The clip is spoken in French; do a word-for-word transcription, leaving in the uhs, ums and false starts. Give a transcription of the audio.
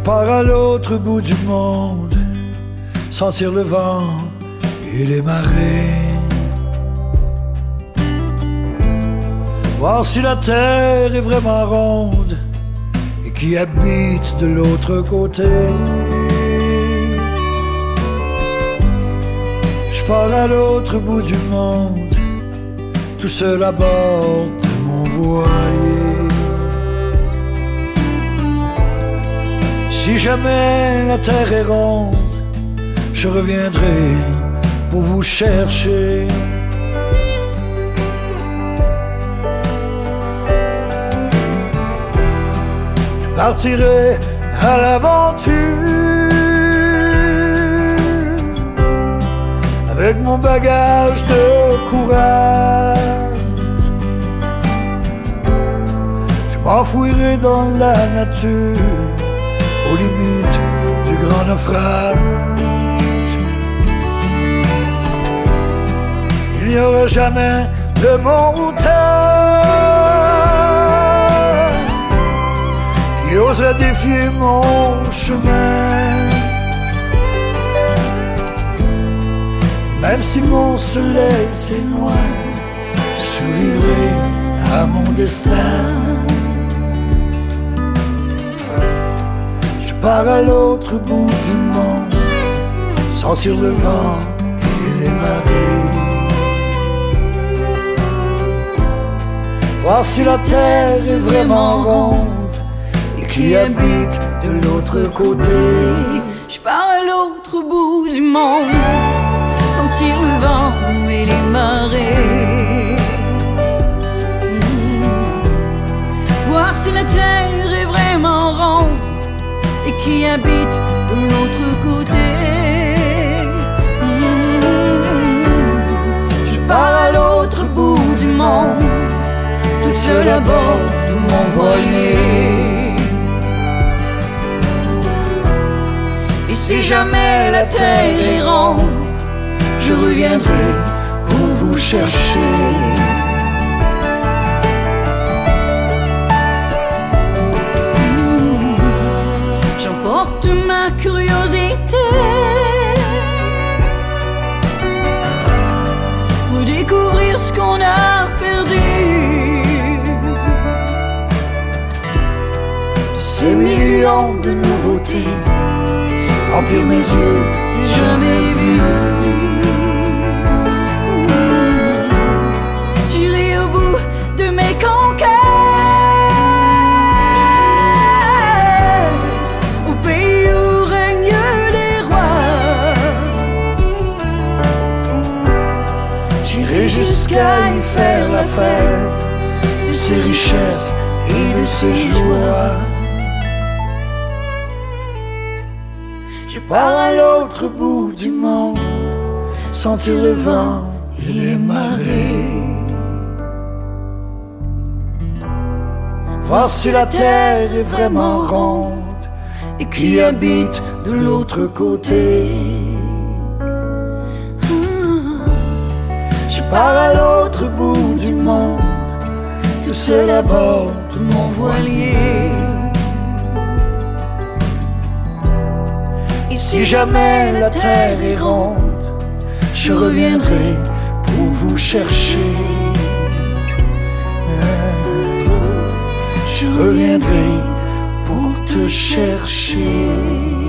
pars à l'autre bout du monde, sentir le vent et les marées, voir si la terre est vraiment ronde et qui habite de l'autre côté. Je pars à l'autre bout du monde, tout seul à bord de mon voilier. Si jamais la terre est ronde, je reviendrai pour vous chercher. Je partirai à l'aventure avec mon bagage de courage. Je m'enfouirai dans la nature aux limites du grand naufrage. Il n'y aura jamais de montagne qui oserait défier mon chemin. Même si mon soleil s'éloigne, je survivrai à mon destin. Je pars à l'autre bout du monde, sentir le vent et les marées, voir si la terre est vraiment ronde et qui habite de l'autre côté. Je pars à l'autre bout du monde, sentir le vent et les marées, mmh. Voir si la terre est vraiment ronde et qui habite de l'autre côté. Mmh. Je pars à l'autre bout du monde, toute seule à bord de mon voilier. Et si jamais la terre est ronde, je reviendrai pour vous chercher. Mmh. J'emporte ma curiosité pour découvrir ce qu'on a perdu, de ces millions de nouveautés, remplir mes yeux jamais vus. J'irai au bout de mes conquêtes, au pays où règnent les rois. J'irai jusqu'à y faire la fête de ces richesses et de ces joies. Je pars à l'autre bout du monde, sentir le vent et les marées, voir si la terre est vraiment ronde et qui habite de l'autre côté. Je pars à l'autre bout du monde, tout seul à bord de mon voilier. Et si jamais la terre est ronde, je reviendrai pour vous chercher. Je reviendrai pour te chercher.